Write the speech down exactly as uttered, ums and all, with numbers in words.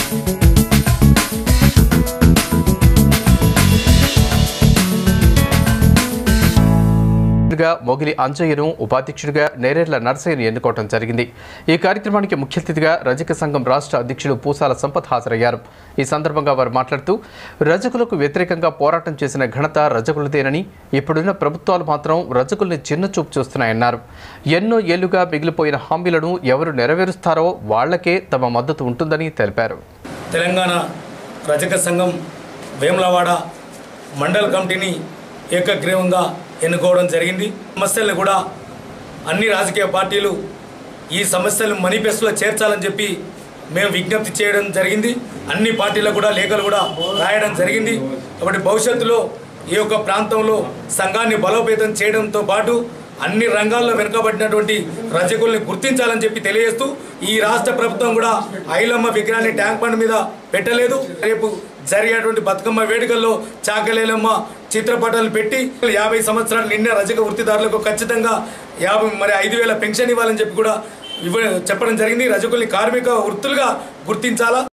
మొగిలి అంజయ్యను ఉపాధ్యక్షుడిగా నేరేళ్ల నర్సయ్యను ఎన్నుకోవడం జరిగింది. ఈ కార్యక్రమానికి ముఖ్య అతిథిగా రజక సంఘం రాష్ట్ర అధ్యక్షుడు పూసాల సంపత్ హాజరయ్యారు. ఈ సందర్భంగా వారు మాట్లాడుతూ రజకులకు వ్యతిరేకంగా పోరాటం చేసిన ఘనత రజకులదేనని, ఇప్పుడున్న ప్రభుత్వాలు మాత్రం రజకుల్ని చిన్నచూపు చూస్తున్నాయన్నారు. ఎన్నో ఏళ్లుగా మిగిలిపోయిన హామీలను ఎవరు నెరవేరుస్తారో వాళ్లకే తమ మద్దతు ఉంటుందని తెలిపారు. తెలంగాణ రజక సంఘం వేములవాడ మండల కమిటీని ఏకగ్రీవంగా ఎన్నుకోవడం జరిగింది. సమస్యలను కూడా అన్ని రాజకీయ పార్టీలు ఈ సమస్యలను మేనిఫెస్టోలో చేర్చాలని చెప్పి మేము విజ్ఞప్తి చేయడం జరిగింది. అన్ని పార్టీలకు కూడా లేఖలు కూడా రాయడం జరిగింది. కాబట్టి భవిష్యత్తులో ఈ యొక్క ప్రాంతంలో సంఘాన్ని బలోపేతం చేయడంతో పాటు అన్ని రంగాల్లో వెనుకబడినటువంటి రజకుల్ని గుర్తించాలని చెప్పి తెలియజేస్తూ ఈ రాష్ట్ర ప్రభుత్వం కూడా ఐలమ్మ విగ్రహాన్ని ట్యాంక్ బండ్ మీద పెట్టలేదు. రేపు జరిగేటువంటి బతుకమ్మ వేడుకల్లో చాకలేలమ్మ చిత్రపటాలు పెట్టి యాభై సంవత్సరాలు నిన్న రజక వృత్తిదారులకు ఖచ్చితంగా యాభై మరి ఐదు వేల పెన్షన్ ఇవ్వాలని చెప్పి కూడా ఇవ్వ చెప్పడం జరిగింది. రజకుల్ని కార్మిక వృత్తులుగా గుర్తించాలా.